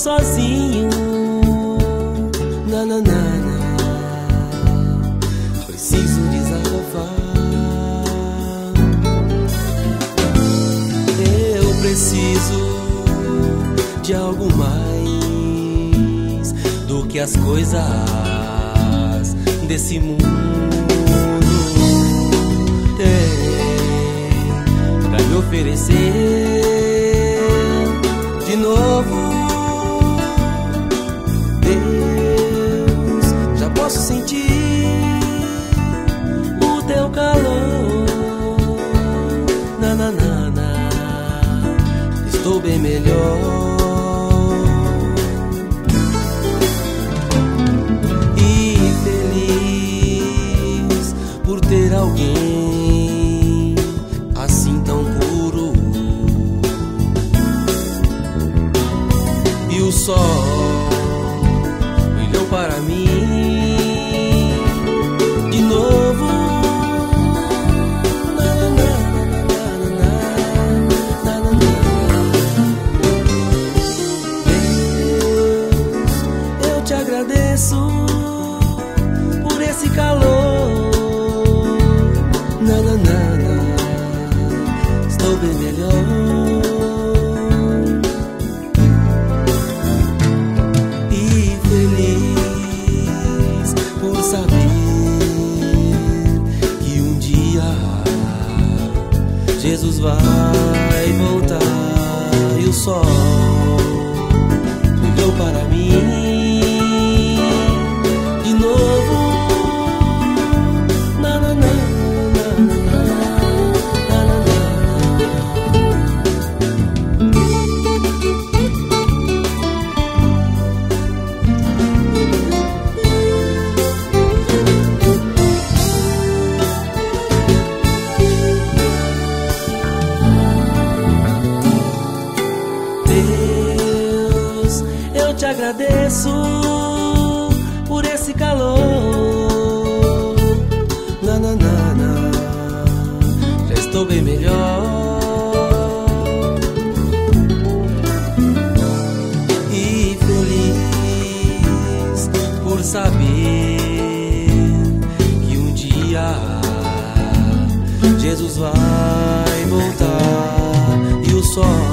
sozinho. Nananana, preciso desabafar. Eu preciso de algo mais do que as coisas desse mundo tem pra me oferecer de novo. Deus, já posso sentir o teu calor. Nananana, estou bem melhor. Ter alguém assim tão puro. E o sol brilhou para mim de novo. Deus, eu te agradeço por esse calor. Nananana, estou bem melhor. E feliz por saber que um dia Jesus vai voltar. E o sol brilhou para mim de novo. Deus, eu te agradeço por esse calor. Nananana, já estou bem melhor. E feliz por saber que um dia Jesus vai voltar. E o sol